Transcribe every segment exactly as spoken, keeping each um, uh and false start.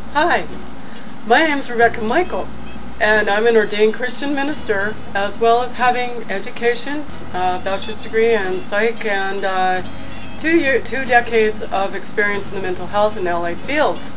Hi, my name is Rebecca Michael, and I'm an ordained Christian minister, as well as having education, uh, bachelor's degree in psych, and uh, two year, two decades of experience in the mental health and allied fields.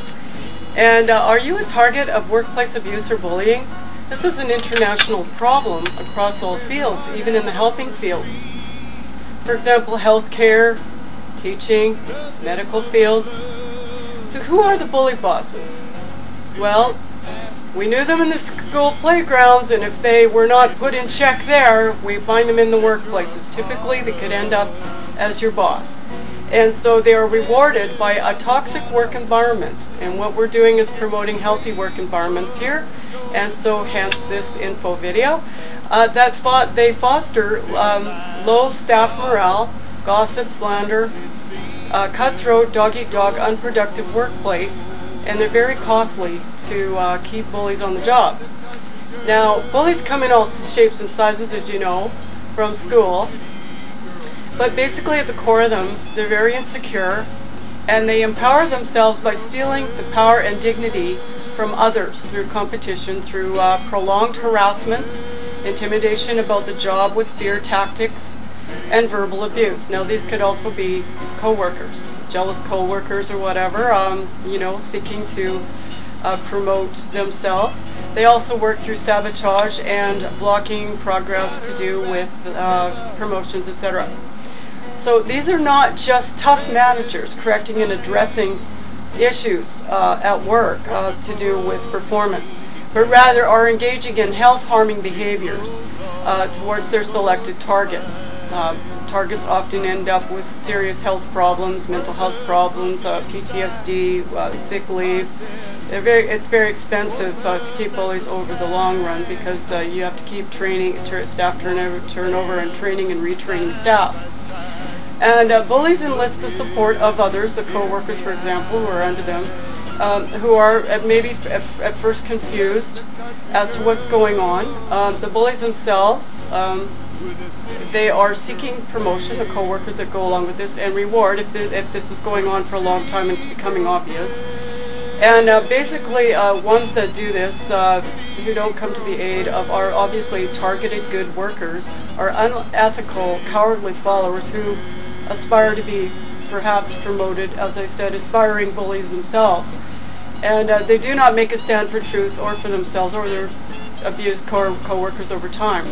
And uh, are you a target of workplace abuse or bullying? This is an international problem across all fields, even in the helping fields. For example, healthcare, teaching, medical fields. So who are the bully bosses? Well, we knew them in the school playgrounds, and if they were not put in check there, we find them in the workplaces. Typically, they could end up as your boss. And so they are rewarded by a toxic work environment. And what we're doing is promoting healthy work environments here. And so hence this info video. Uh, that fo they foster um, low staff morale, gossip, slander, uh, cutthroat, dog-eat-dog, unproductive workplace, and they're very costly to uh, keep bullies on the job. Now, bullies come in all shapes and sizes, as you know, from school. But basically at the core of them, they're very insecure, and they empower themselves by stealing the power and dignity from others through competition, through uh, prolonged harassment, intimidation about the job with fear tactics, and verbal abuse. Now these could also be co-workers, jealous co-workers or whatever, um, you know, seeking to uh, promote themselves. They also work through sabotage and blocking progress to do with uh, promotions, et cetera. So these are not just tough managers correcting and addressing issues uh, at work uh, to do with performance, but rather are engaging in health-harming behaviors uh, towards their selected targets. Uh, targets often end up with serious health problems, mental health problems, uh, P T S D, uh, sick leave. They're very, it's very expensive uh, to keep bullies over the long run, because uh, you have to keep training, staff turnover, turnover and training and retraining staff. And uh, bullies enlist the support of others, the co-workers, for example, who are under them, um, who are at maybe at, at first confused as to what's going on. Um, the bullies themselves, um, they are seeking promotion, the co-workers that go along with this, and reward if this, if this is going on for a long time and it's becoming obvious. And uh, basically, uh, ones that do this, uh, who don't come to the aid of our obviously targeted good workers, are unethical, cowardly followers who aspire to be perhaps promoted, as I said, aspiring bullies themselves. And uh, they do not make a stand for truth or for themselves or their abused co co-workers over time.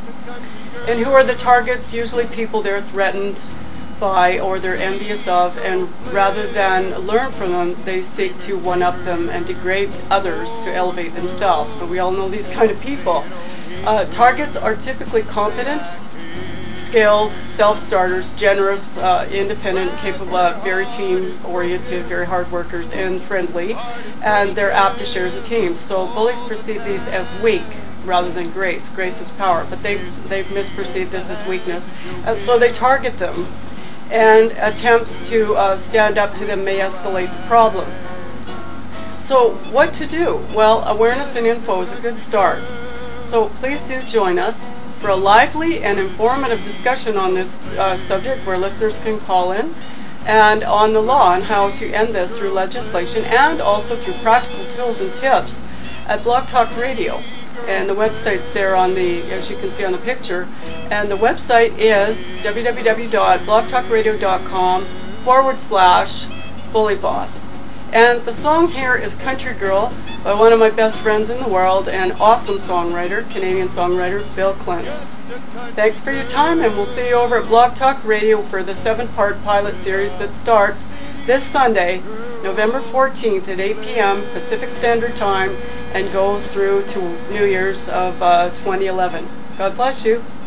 And who are the targets? Usually people they're threatened by or they're envious of, and rather than learn from them, they seek to one-up them and degrade others to elevate themselves. So we all know these kind of people. Uh, targets are typically confident, skilled, self-starters, generous, uh, independent, capable, uh, very team-oriented, very hard workers, and friendly, and they're apt to share as a team. So bullies perceive these as weak rather than grace. Grace is power, but they've, they've misperceived this as weakness, and so they target them, and attempts to uh, stand up to them may escalate the problem. So what to do? Well, awareness and info is a good start. So please do join us for a lively and informative discussion on this uh, subject, where listeners can call in, and on the law and how to end this through legislation, and also through practical tools and tips at Blog Talk Radio. And the website's there on the, as you can see on the picture, and the website is w w w dot blogtalkradio.com forward slash bullyboss. And the song here is Country Girl by one of my best friends in the world and awesome songwriter, Canadian songwriter, Bill Clinton. Thanks for your time, and we'll see you over at Blog Talk Radio for the seven-part pilot series that starts this Sunday, November fourteenth at eight p m Pacific Standard Time, and goes through to New Year's of uh, twenty eleven. God bless you.